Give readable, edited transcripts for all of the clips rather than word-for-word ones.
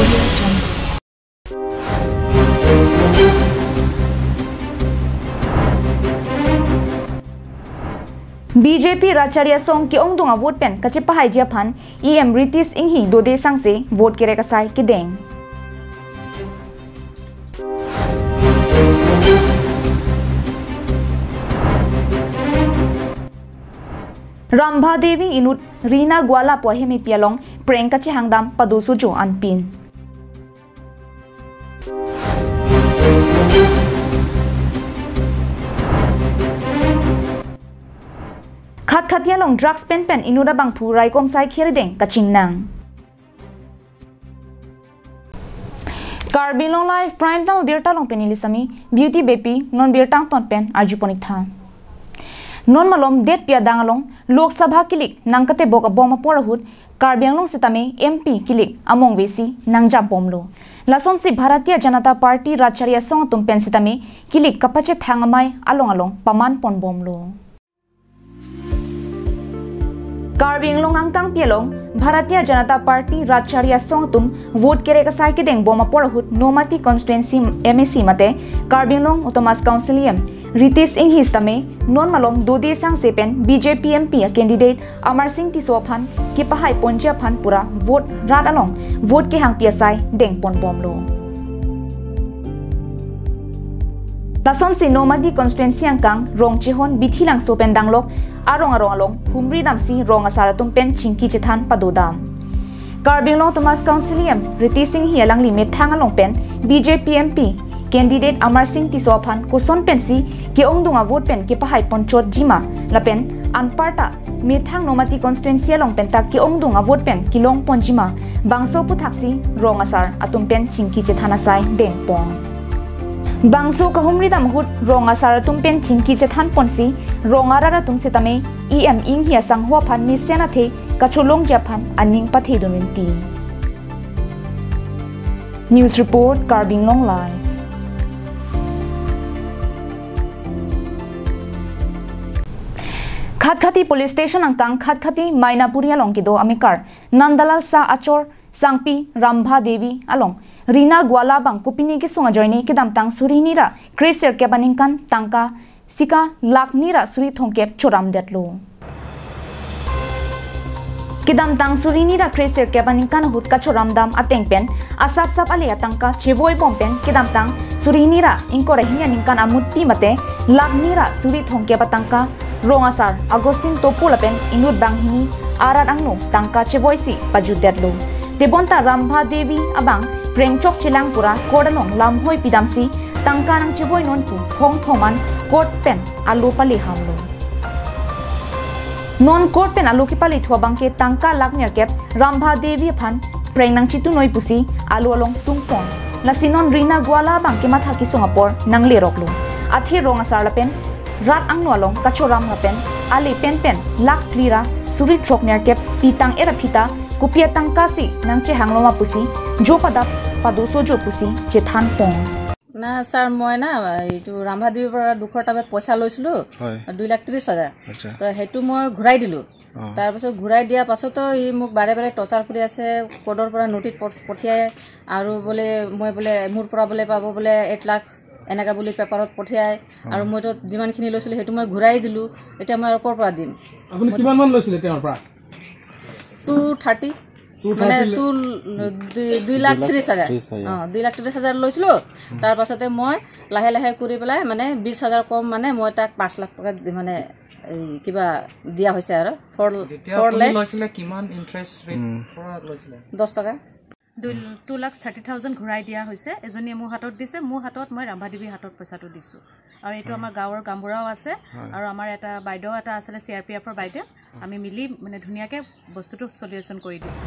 BJP Racharya Song ki ong dunga vote pen kache pahai jia phan EM British inghi dode sang se vote kere kasai ki deng. Rambha Devi inut Rina Gwala po hemi pialong preng kache hangdam padusu jo anpin. Khat khatia long drugs pen inuda bang purai kom sai khiri deng kaching nang. Karbin long live prime time birta long pen ilisami beauty baby non birtang ton pen arjuponik tha. Non malom det pia dangalong lok sabha kilik nangkate boka boma porahut Karbin long sitame MP kilik among vesi nangja bomlo. Lason si Bharatiya Janata Party Racharya Song tum pen sitame kilik kapache thangamai along paman pon bomlo. Karbing long angkang pialong Bharatiya Janata Party Racharya Song tum vote kere kasai ki deng boma porahut nomati constituency MSC mate Karbing long Thomas Councilium Ritesh Inghis tame non malom dode sang sepen BJP MP candidate Amar Singh Tisophan ki pahai ponja phan pura vote rat along vote ke hang piasai deng pon bomlo. Lason si nomadi constituency angkang rong chihon bithilang sopen danglok arong along humri damsi rong asaratum pen chingki chethan padodam. Karbing long Thomas Councilium Ritesh Singh hialang limit thangalong pen BJP MP candidate Amar Singh Tisophan kuson pensi ki ongdunga vote pen ki pahai ponchot jima lapen anparta mithang nomati constituency along pen tak ki ongdunga vote pen kilong ponjima bangso puthaksi rong asar atum pen chingki chethana sai deng pong. Bangso kahumri damhut ronga saratum pen chingki chethan ponsi ronga rara tum sitame EM ing hia sang ho phan mi sena the kachulong japhan aning pathe dununti. News report Karbing long live. Khatkhati police station angkang Khatkhati Mainapuri along kido amikar Nandalal sa achor sangpi Rambha Devi along Rina Gwala bang kupini ki sunga joini ki damtang suri nira kreser ke baningkan tangka sika lak nira suri thongkep choram detlo ki damtang suri nira kreser ke baningkan hut ka choram dam ateng pen asap sap ale atangka cheboi bompen ki damtang suri nira inkore hiya ningkan amut pi mate lak nira suri thongkep atangka rongasar Agustin topulapen inut bang hini arat angno tangka cheboi si pajud detlo Debonta Rambha Devi abang prengchok chilang pura kodalong lamhoi pidamsi tangkanang chiboy non pu thong thoman kot pen alu pali hamlo non kot pen alu ki pali thwa bangke tangka lakmer kep Rambha Devi phan prengnang chitu noi pusi alu along sungpon lasinon Rina Gwala bangke matha ki sungapor nangle roklo athi ronga sarlapen rat angno along kachoram lapen ali pen lak plira suri trokmer kep pitang era phita kupia tangkasi nangche hangloma pusi jo padap paduso jo pusi chethan pong na sir moi na etu Rambha Devi পৰা 200 টাকাত পয়সা লৈছিলো 2,30,000 তো হেতু মই ঘুৰাই দিলো তাৰ পাছত ঘুৰাই দিয়া পাছত ই মোক বাৰে বাৰে টৰ্চাৰ কৰি আছে কোডৰ পৰা নোটিছ পঠিয়াই আৰু বলে মই বলে মোৰ পৰা বলে পাব বলে 8 লাখ এনেকা বুলি পেপাৰত পঠিয়াই আৰু মই তো যিমানখিনি লৈছিলো হেতু মই ঘুৰাই দিলো এটা মই ওপৰ পৰা দিম আপুনি কিমান মান লৈছিলে তেওঁৰ পৰা 230 মানে 2,30,000 2,30,000 লৈছিলো তাৰ পাছতে মই লাহে লাহে কৰি পেলাই মানে 20,000 কম মানে মই তাক 5 লাখ টকা মানে কিবা দিয়া হৈছে আৰু 4 লাখ লৈছিলে কিমান ইন্টাৰেষ্ট ৰেট পৰা লৈছিলে 10 টকা 2,30,000 ঘুৰাই দিয়া হৈছে এজনী মোৰ হাতত দিছে মোৰ হাতত মই ৰাম্ভা দেৱীৰ হাতত পইচাটো দিছো আৰু এটো আমাৰ গাঁৱৰ গাম্বুৰাও আছে আৰু আমাৰ এটা বাইদেউ এটা আছে CRPFৰ বাইদেউ আমি মিলি মানে ধুনিয়াকে বস্তুটো সলিউশন কৰি দিছো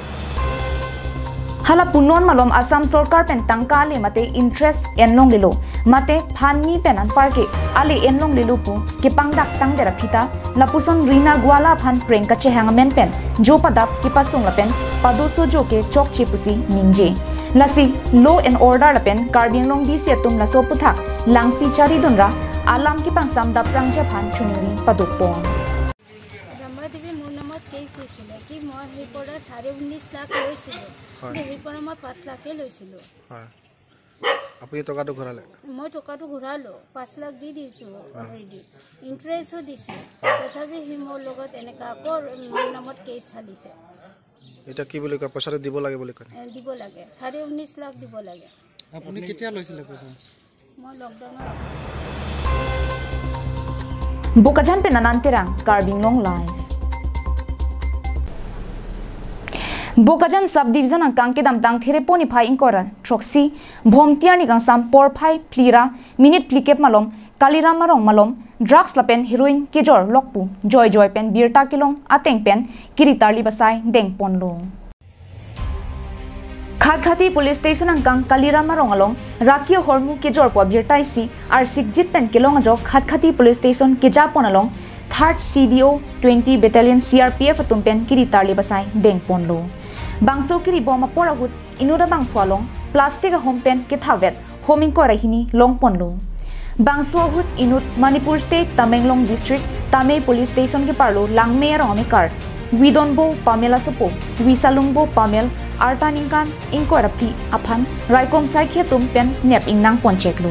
hala punon malom Assam sarkar pen tangka le mate interest enlong lilo mate phanni pen an parke ale enlong lilo pu ke pangdak tang dera phita lapuson Rina Gwala phan prenka che hangmen pen jo padap ki pasung la pen padoso jo ke chok che pusi ningje lasi law and order la pen Karbing long bi se tum la so putha langpi chari donra alam ki pangsam da prangja phan chunuri padopon Rambha Devi মোৰ নামত case হৈছিল কি মই সেই পৰা 19.5 লাখ লৈছিলোঁ সেই পৰা মই 5 লাখে লৈছিলোঁ আপুনি টকাটো ঘূৰালে মই টকাটো ঘূৰালো 5 লাখ দি দিছোঁ অলৰেডি ইণ্টাৰেষ্টও দিছোঁ তথাপি সি মোৰ লগত এনেকা আকৌ মোৰ নামত কেছ চালিছে এটা কি বুলি কয় পইচাটো দিব লাগে বুলি কয় দিব লাগে 19.5 লাখ দিব লাগে আপুনি কেতিয়া লৈছিলে পইচা মই লকডাউনৰ Bukajan pe nanantirang Karbing Long Live. Bukajan subdivision ang kang kedam tang thire poni phai inkoran troxy bhomtiar ni gang sam por phai plira minute plikep malom kalira marong malom drugs lapen heroin kejor lokpu joy pen birta kilong ateng pen kiritarli basai deng ponlo Khati police station ang kang kalira marong along rakio hormu kejor po birtai si ar sigjit pen kilong ajo Khati police station kejapon along 3rd CDO 20 battalion CRPF atumpen kiritarli basai deng ponlo Bangso kiri boma porahut inuda bang phualong plastic a hompen kethavet homing ko rahini longponlo Bangso hut inut Manipur state Tamenglong district Tamei police station ke parlo langme rong kar Widonbo Pamela sopo Wisalungbo Pamel Artaningkan ingko rapi aphan raikom saikhe tumpen nep ingnang poncheklo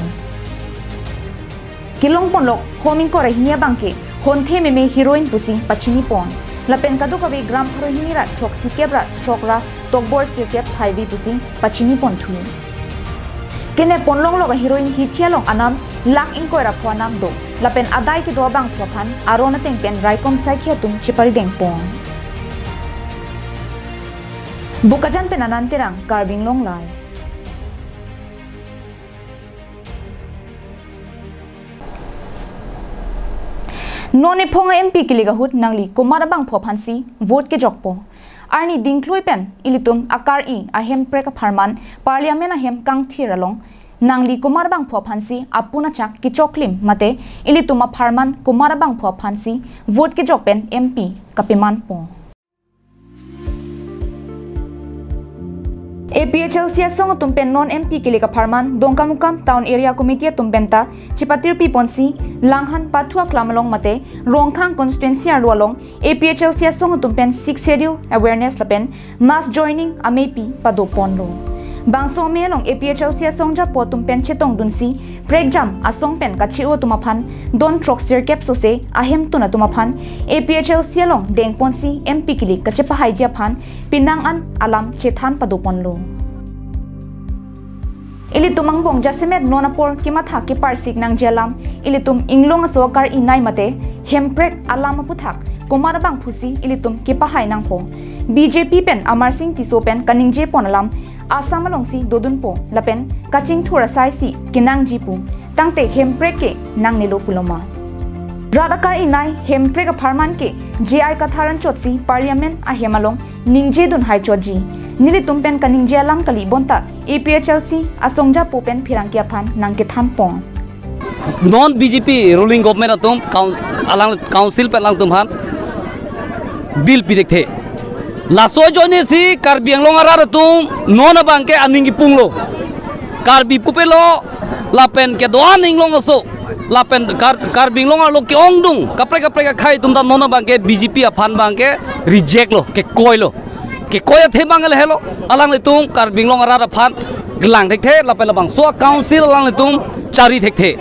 Kilong ponlok homing ko rahini bangke honthe meme heroin pusi pachini pon Lapen kadu kabe gram harohini ra choksi kebra chokra tokbor sirket phaibi pusi pachini ponthu Kene ponlong loga heroin hithialong anam lak inkoira phwanam do lapen adai ki do bang phophan arona teng pen raikom saikhe tum chipari deng pon Bukajan pe nanantirang Karbing Long Live None ponga MP kiliga hut nangli kumara bang phophansi vote ke jokpo arni dingkloi pen ilitum akar I ahem preka pharman parliament ahem kang thiralong nangli kumara bang phophansi apuna chak ki choklim mate ilituma pharman kumara bang phophansi vote ke jokpen MP kapiman po APHLC song tumpen non MP kilika pharman dongkamukam town area committee tumpenta chipatir pi ponsi langhan pathua klamalong mate rongkhang constituency arwalong APHLC song tumpen 6 schedule awareness lapen mass joining amepi padoponlo bangso melong APHLC songja potumpen chetong dunsi breakjam asong pen kachio tumaphan don truck circuit so se ahem tuna tumaphan APHLC long dengponsi MP kilik kachepa haija phan pinang an alam chethan padoponlo Ilitumang bong jasemet nonapor kimatha ki parsik nang jelam ilitum inglong asokar inai mate hemprek alama puthak kumar bang phusi ilitum ki pahai nang po BJP pen Amar Singh Tiso pen kaningje ponalam Assam alongsi dodun po lapen kaching thura sai si kinang jipu tangte hemprek ke nang nilo puloma Radakar inai hemprek pharman ke JI katharan chotsi parliament a hemalong ningje dun hai choji Nili tumpen kaningje alam kali bonta APHLC asongja popen phirangkia phan nangke than pong non BJP ruling government atum alang council pe lang tumhan bill pi dekthe laso jone si Karbing Long ara tum non abangke aningi punglo Karbi pupelo lapen ke doan inglong aso lapen Karbing Long lo ke ongdung kapre ka khai tum da non abangke BJP aphan bangke reject lo ke koilo ke koya the bangal hello alang litum Karbing Long ara phan glang thek the lapel bang so council alang litum chari thek the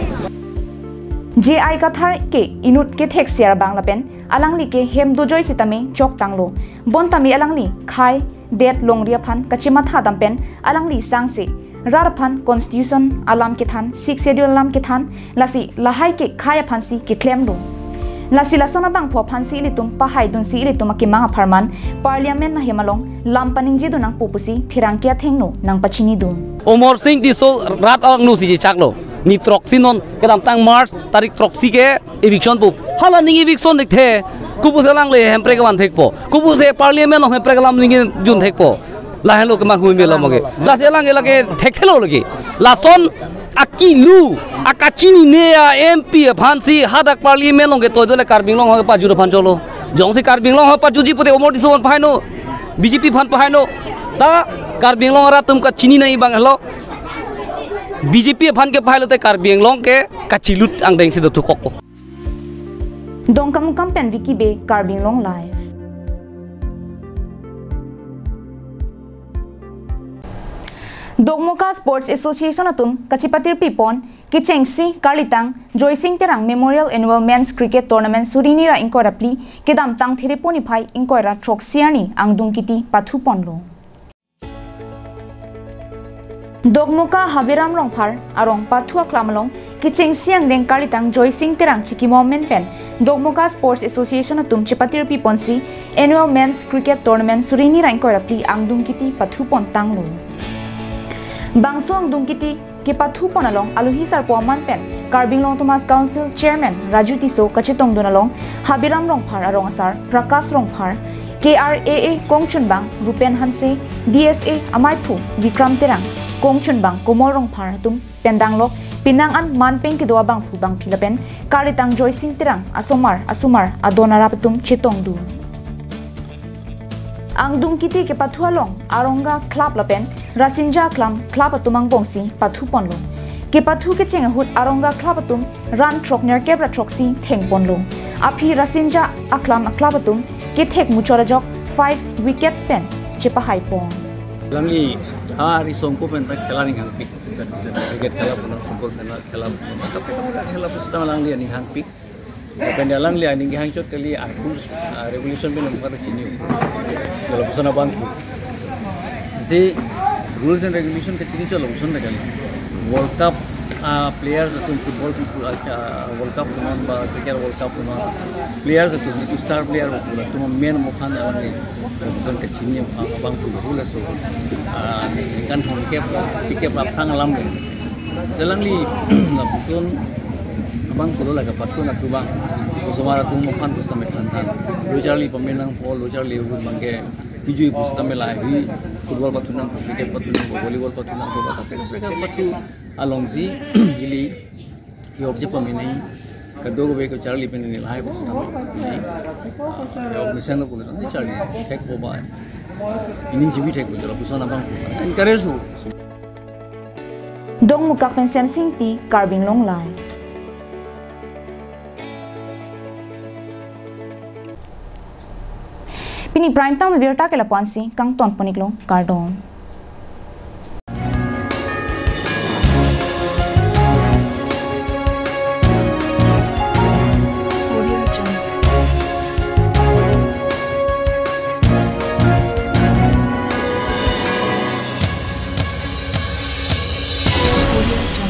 JI kathar ke inut ke thek siar bang lapen alangli ke hem dujoi sitame chok tanglo bontami alangli khai det longria phan kachima tha dampen alangli sangse rar phan constitution alam ke than 6 schedule alam ke than lasi lahai ke khaya phansi ke claim lo Lasi lasana bang pho phansi litum pahai dun si litum akimanga pharman parliament na hemalong lampaning je dunang popusi phirangkia thengno nang pachini dun Omor Singh Tiso rat ang nu si chaklo ni troxy non kedam tang March tarik troxy ke eviction pu hala ning eviction dekthe kubu selang le hempre ke wan thekpo kubu se parliament no hempre kalam ning jun thekpo la helo ke ma hui melo mage la selang elake thekelo lagi lason akilu akachini ne MP phansi hadak parliament long ke to dole Karbing Long pa juro phan cholo jongsi Karbing Long pa juji pute omor Tiso phaino BJP phan phaino ta Karbing Long ra tum ka chini nai bang helo BJP phan ke phailo te Karbing Long ke kachilut ang deng si do thukok Dongkamukam pen wiki be Karbing Long Live Dogmoka Sports Association atum kachipatir pipon ki chengsi kalitang joising terang Memorial Annual Men's Cricket Tournament surini ra inkora pli kedam tang thireponi phai inkora troksiani angdung kiti pathu ponlo Dogmoka Habiram Rongphar arong pathua klamlong ki chengsiang deng kalitang joising terang chiki moment pen Dogmoka Sports Association atum chipatir pipon si Annual Men's Cricket Tournament surini ra inkora pli angdung kiti pathu pon tanglo Bangsong dungkiti ke pathu ponalong aluhi sarpo manpen Karbing Long Thomas Council Chairman Raju Tiso kachitong donalong Habiram Rongphar arong asar Prakash Rongphar KRAA Kongchunbang Rupen Hanse DSA Amaithu Vikram Terang Kongchunbang Komol Rongphar tum pendanglok pinangan manpeng kedua bang phubang philapen Kalitang Joising Terang Asomar Adonara patum chitong du Ang dungkiti ke pathualong aronga club lapen Rasinja club atumang bongsi pathu ponlo ke pathu ke chengahut aronga club atum ran trokner kebra troksi theng ponlo api Rasinja club atum ke thek muchorajok 5 wickets pen chepa hai pon langi hari songko pen tak khela ning hang pik cricket khela pon songko khela tapi khela pusta langi ning hang pik pen langi ning hang chot kali regulation pen umkar chini kalau pusana bangku si rules and regulation ke chini chalo pusana kali World Cup players atau football people World Cup dengan cricket World Cup dengan players atau star player pula tu main mukhan alang bukan ke chini abang tu rules so kan hon tiket apang alam le selangli lapusun abang pula laga patun atu bang usumara tu mukhan tu sampai kantan lojali pemenang pol lojali urut bangke hijui pusta melai football patunan cricket patunan volleyball patunan ko bata mereka patu alongsi ili yorje pemenai kedua gue ke Charlie penini lahai pusta ili yo misalnya ko nanti Charlie tek boba ini jibi tek bo jala pusana bang encourage ho Dong mukak pensen singti Karbing Long Lai Pini prime time virta ke lapansi kang ton poniklo kardom Audio